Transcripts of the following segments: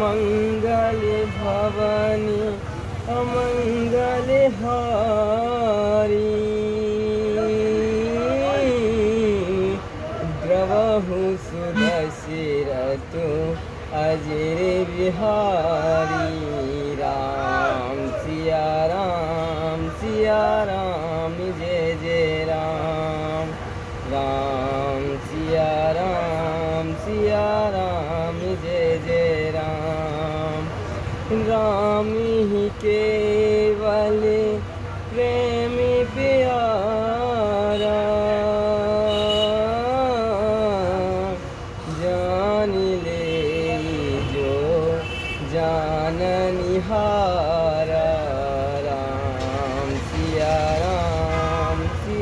मंगल भवनी अमंगल हारी द्रवहु सुदशरथु अजर बिहारी राम सिया राम जय जय राम राम सिया राम जय जय राम राम ही केवल प्रेम प्यारा जान ले जो जान निहारा राम सिया राम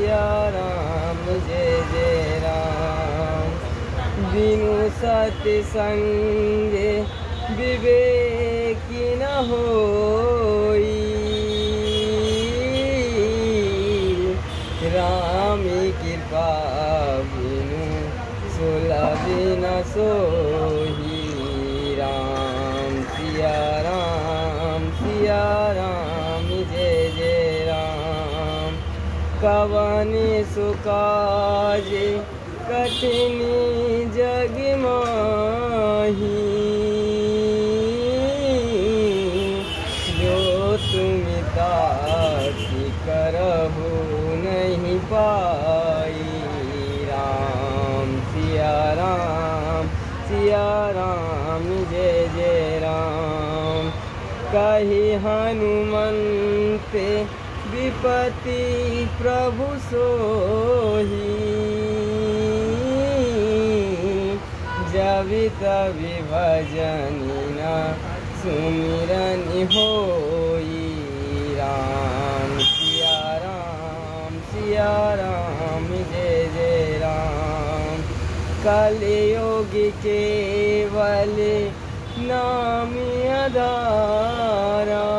जय जय राम बिनु सत्संगे विवेक न होई राम कृपा बिनु सुलभ न सोही राम सिया राम जय जय राम कवन सुकाज कठिन जग माही जो तुम ताकि करहु नहीं पाई राम सिया राम जय जय राम कही हनुमंत विपति प्रभु सोही जब तभी भजनी न सुमिरन होई राम सिया राम जय जय राम कलयुग केवल नाम आधारा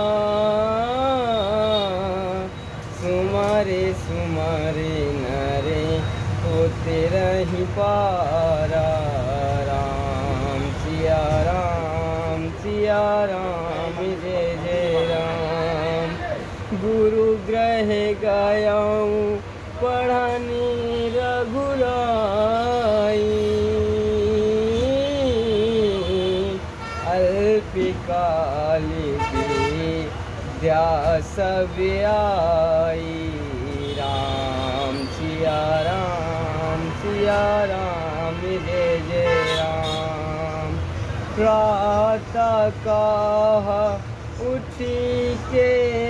सुमरे नरे होते रही पारा राम सिया राम जय जय राम गुरु ग्रह गायाऊँ पढ़नी रघुराई अल्पकाल विद्या सब आई राम सिया राम जय जय राम प्रातः काह उठी के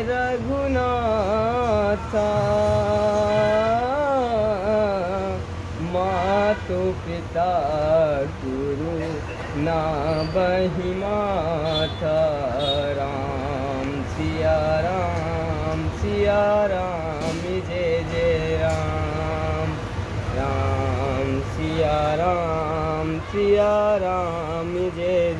रघुनाथा मातु पिता गुरु ना बही माथा राम सिया राम जय जय राम राम सिया राम जय